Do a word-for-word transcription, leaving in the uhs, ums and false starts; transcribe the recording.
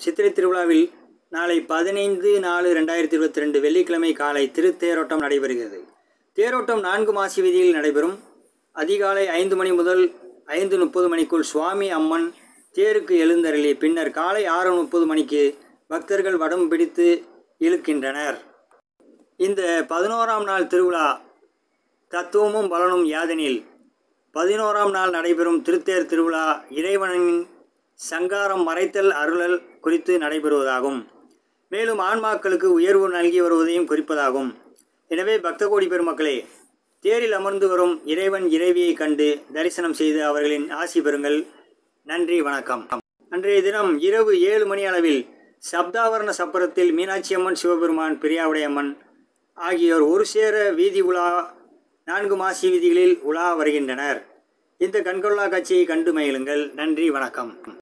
சித்திரை திருவிழாவில் நாளை பதினைந்து நாலு ரெண்டாயிரத்தி இருபத்தி ரெண்டு வெள்ளிக்கிழமை காலை திருத்தேரோட்டம் நடைபெறுகிறது. தேரோட்டம் நான்கு மாசி வீதியில் நடைபெறும். அதிகாலை ஐந்து மணி முதல் ஐந்து முப்பது மணிக்குள் சுவாமி அம்மன் தேருக்கு எழுந்தருளி பின்னர் காலை ஆறு முப்பது மணிக்கு பக்தர்கள் வடம் பிடித்து இழுக்கின்றனர். இந்த பதினோராம் நாள் திருவிழா தத்துவமும் பலனும் யாதெனில், பதினோராம் நாள் நடைபெறும் திருத்தேர் திருவிழா இறைவனின் சங்காரம் மறைத்தல் அருளல் குறித்து நடைபெறுவதாகும். மேலும் ஆன்மாக்களுக்கு உயர்வு நல்கி வருவதையும் குறிப்பதாகும். எனவே பக்த கோடி பெருமக்களே, தேரில் அமர்ந்து வரும் இறைவன் இறைவியை கண்டு தரிசனம் செய்து அவர்களின் ஆசி பெறுங்கள். நன்றி, வணக்கம். அன்றைய தினம் இரவு ஏழு மணி அளவில் சப்தாவரண சப்பரத்தில் மீனாட்சி அம்மன், சிவபெருமான், பெரியாவுடையம்மன் ஆகியோர் ஒரு சேர வீதி உலா நான்கு மாசி வீதிகளில் உலா வருகின்றனர். இந்த கண்கொள்ளா காட்சியை கண்டு மகிழுங்கள். நன்றி, வணக்கம்.